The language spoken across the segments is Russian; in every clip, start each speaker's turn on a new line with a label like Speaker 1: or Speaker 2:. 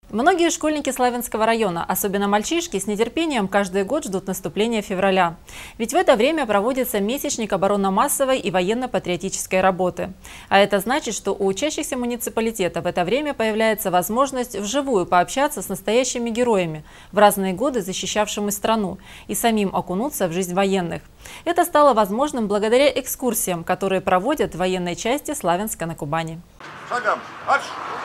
Speaker 1: Многие школьники Славянского района, особенно мальчишки, с нетерпением каждый год ждут наступления февраля. Ведь в это время проводится месячник оборонно-массовой и военно-патриотической работы. А это значит, что у учащихся муниципалитета в это время появляется возможность вживую пообщаться с настоящими героями, в разные годы защищавшими страну, и самим окунуться в жизнь военных. Это стало возможным благодаря экскурсиям, которые проводят в военной части Славянска на Кубани.
Speaker 2: Шагом, марш!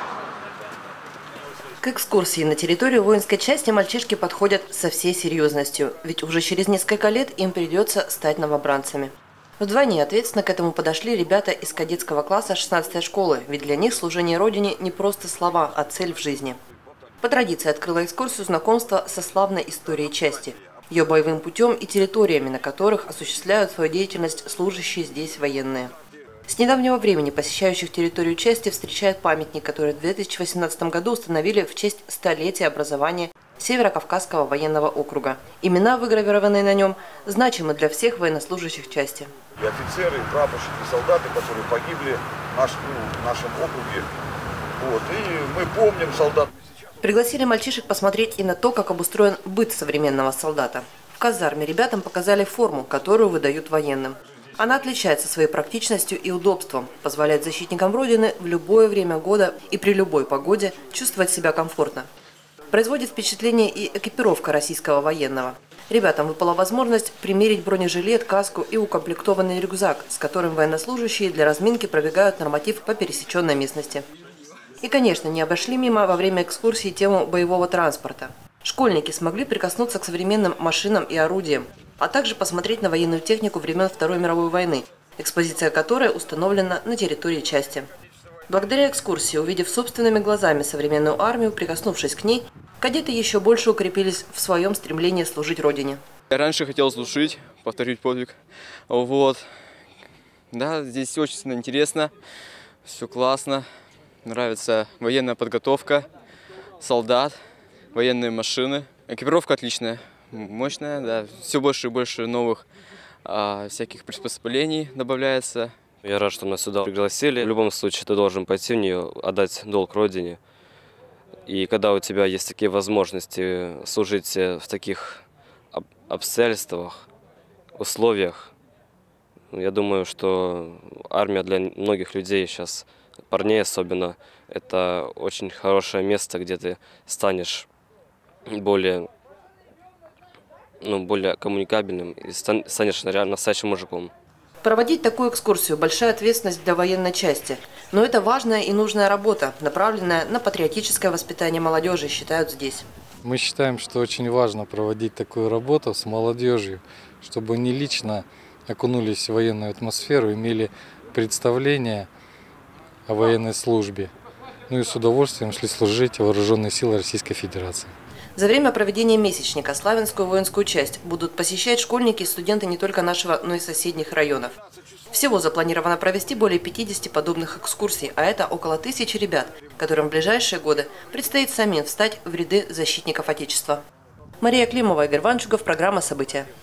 Speaker 3: К экскурсии на территорию воинской части мальчишки подходят со всей серьезностью, ведь уже через несколько лет им придется стать новобранцами. Вдвойне ответственно к этому подошли ребята из кадетского класса 16-й школы, ведь для них служение Родине не просто слова, а цель в жизни. По традиции открыла экскурсию знакомства со славной историей части, ее боевым путем и территориями, на которых осуществляют свою деятельность служащие здесь военные. С недавнего времени посещающих территорию части встречает памятник, который в 2018 году установили в честь столетия образования Северо-Кавказского военного округа. Имена, выгравированные на нем, значимы для всех военнослужащих части.
Speaker 2: И офицеры, и прапорщики, и солдаты, которые погибли в нашем округе. И мы помним солдат.
Speaker 3: Пригласили мальчишек посмотреть и на то, как обустроен быт современного солдата. В казарме ребятам показали форму, которую выдают военным. Она отличается своей практичностью и удобством, позволяет защитникам Родины в любое время года и при любой погоде чувствовать себя комфортно. Производит впечатление и экипировка российского военного. Ребятам выпала возможность примерить бронежилет, каску и укомплектованный рюкзак, с которым военнослужащие для разминки пробегают норматив по пересеченной местности. И, конечно, не обошли мимо во время экскурсии тему боевого транспорта. Школьники смогли прикоснуться к современным машинам и орудиям, а также посмотреть на военную технику времен Второй мировой войны, экспозиция которой установлена на территории части. Благодаря экскурсии, увидев собственными глазами современную армию, прикоснувшись к ней, кадеты еще больше укрепились в своем стремлении служить Родине.
Speaker 4: Я раньше хотел служить, повторить подвиг. Да, здесь очень интересно, все классно, нравится военная подготовка, солдат, военные машины. Экипировка отличная. Мощная, да. Все больше и больше новых всяких приспособлений добавляется.
Speaker 5: Я рад, что нас сюда пригласили. В любом случае ты должен пойти в нее, отдать долг Родине. И когда у тебя есть такие возможности служить в таких обстоятельствах, условиях, я думаю, что армия для многих людей сейчас, парней особенно, это очень хорошее место, где ты станешь более коммуникабельным и станешь реально настоящим мужиком.
Speaker 3: Проводить такую экскурсию – большая ответственность для военной части. Но это важная и нужная работа, направленная на патриотическое воспитание молодежи, считают здесь.
Speaker 6: Мы считаем, что очень важно проводить такую работу с молодежью, чтобы они лично окунулись в военную атмосферу, имели представление о военной службе. И с удовольствием шли служить в вооруженные силы Российской Федерации.
Speaker 3: За время проведения месячника Славянскую воинскую часть будут посещать школьники и студенты не только нашего, но и соседних районов. Всего запланировано провести более 50 подобных экскурсий, а это около 1000 ребят, которым в ближайшие годы предстоит самим встать в ряды защитников Отечества. Мария Климова, Игорь Ванчугов, программа «События».